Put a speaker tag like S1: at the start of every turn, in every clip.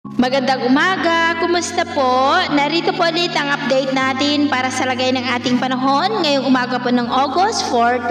S1: Magandang umaga, kumusta po? Narito po ulit ang update natin para sa lagay ng ating panahon ngayong umaga po ng August 4,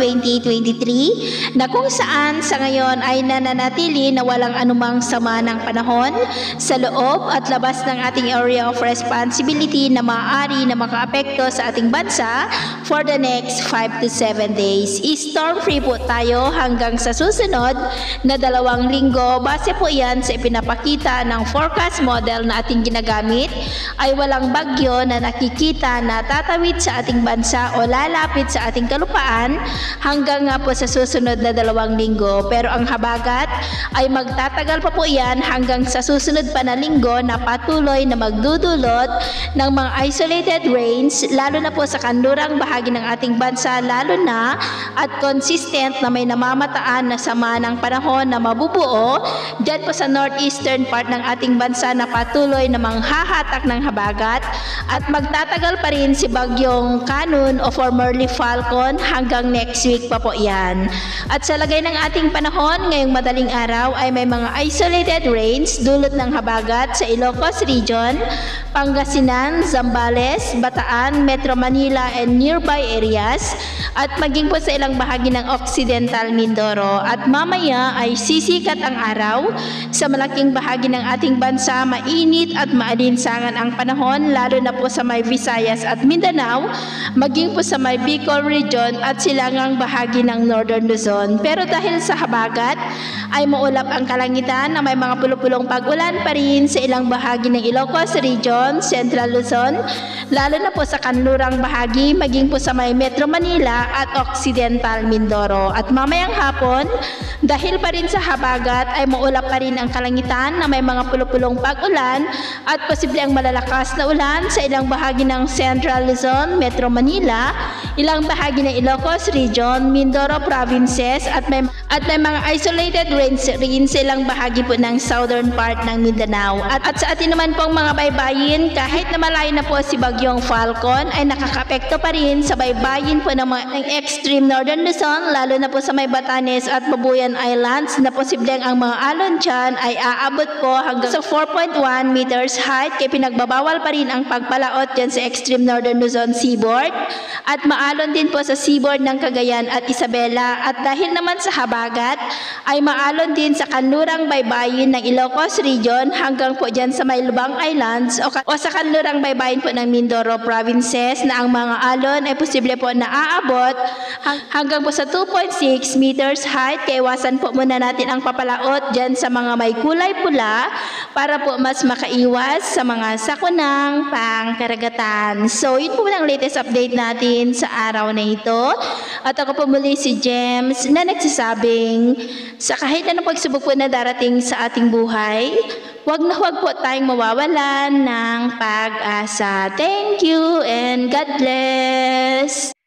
S1: 2023 na kung saan sa ngayon ay nananatili na walang anumang sama ng panahon sa loob at labas ng ating area of responsibility na maaari na makaapekto sa ating bansa for the next 5 to 7 days. Storm free po tayo hanggang sa susunod na 2 linggo. Base po yan sa ipinapakita ng forecast model na ating ginagamit ay walang bagyo na nakikita na tatawid sa ating bansa o lalapit sa ating kalupaan hanggang nga po sa susunod na 2 linggo. Pero ang habagat ay magtatagal pa po yan hanggang sa susunod pa na linggo na patuloy na magdudulot ng mga isolated rains lalo na po sa kanlurang bahagi ng ating bansa, lalo na at consistent na may namamataan na sama ng panahon na mabubuo dyan po sa northeastern part ng ating bansa na patuloy na manghahatak ng habagat at magtatagal pa rin si Bagyong Kanun o formerly Falcon hanggang next week pa po yan. At sa lagay ng ating panahon ngayong madaling araw ay may mga isolated rains dulot ng habagat sa Ilocos Region, Pangasinan, Zambales, Bataan, Metro Manila and nearby areas at maging po sa ilang bahagi ng Occidental Mindoro. At mamaya ay sisikat ang araw sa malaking bahagi ng ating bansa, mainit at maalinsangan ang panahon lalo na po sa may Visayas at Mindanao, maging po sa may Bicol Region at silangang bahagi ng Northern Luzon. Pero dahil sa habagat ay maulap ang kalangitan na may mga pulupulong pag-ulan pa rin sa ilang bahagi ng Ilocos Region, Central Luzon, lalo na po sa kanlurang bahagi, maging po sa may Metro Manila at Occidental Mindoro. At mamayang hapon, dahil pa rin sa habagat ay maulap pa rin ang kalangitan na may mga pulupulong pag-ulan at posible ang malalakas na ulan sa ilang bahagi ng Central Luzon, Metro Manila, ilang bahagi ng Ilocos Region, Mindoro Provinces at may mga isolated rains rin sa ilang bahagi po ng southern part ng Mindanao. At sa atin naman pong mga baybayin, kahit na malayo na po si Bagyong Falcon ay nakakapekto pa rin sa baybayin po ng extreme northern Luzon, lalo na po sa may Batanes at Babuyan Islands na posibleng ang mga alon dyan ay aabot po hanggang sa 4.1 meters height, kaya pinagbabawal pa rin ang pagpalaot dyan sa extreme northern Luzon seaboard at maalon din po sa seaboard ng Cagayan at Isabela. At dahil naman sa habagat ay maalon din sa kanlurang baybayin ng Ilocos Region hanggang po dyan sa may Lubang Islands o sa kanlurang baybayin po ng Mindoro Provinces na ang mga alon ay posible po na aabot hanggang po sa 2.6 meters height, kaya iwasan po muna natin ang papalaot dyan sa mga may kulay pula para po mas makaiwas sa mga sakunang pangkaragatan. So, yun po ang latest update natin sa araw na ito. At ako po muli si James na nagsasabing sa kahit anong pagsubok po na darating sa ating buhay, huwag na huwag po tayong mawawalan ng pag-asa. Thank you and God bless!